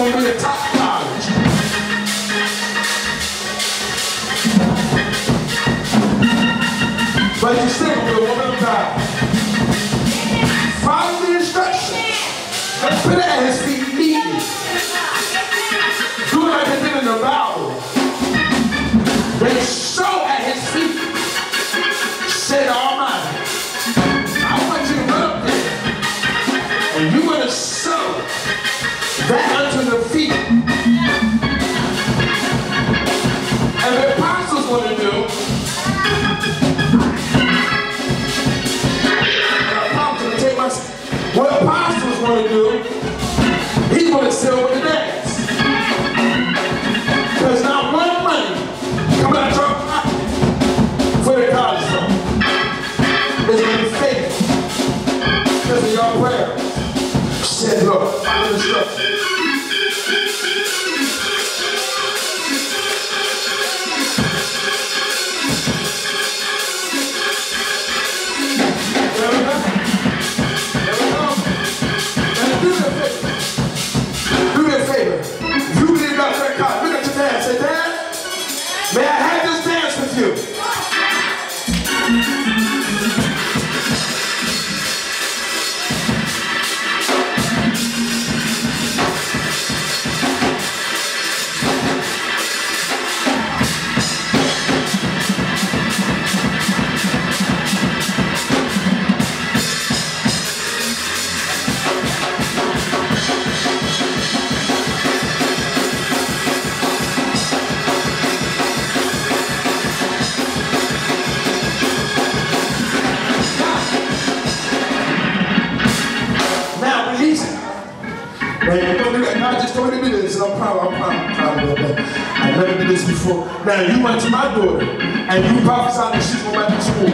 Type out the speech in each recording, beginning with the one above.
going to be a top college. But you still with a woman of God. Follow the instructions. And put it at his feet immediately. Do it like they did in the Bible. They show at his feet. Said Almighty, I want you to run up there. And you want to sow that unto the feet. And the apostles want to do. What apostles want to do, he's going to sit over the dance. There's not one money coming out of your pocket for the college fund. It's going to be faith because of your prayer. Said, look, follow the instructions. May I have this dance with you? Not just 20 minutes, and I'm proud of that. I've never did this before. Now, you went to my daughter, and you prophesied that she's going back to school.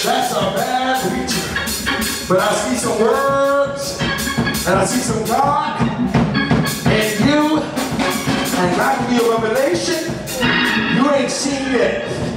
That's a bad preacher. But I see some words, and I see some God in you, and God give you a revelation you ain't seen yet.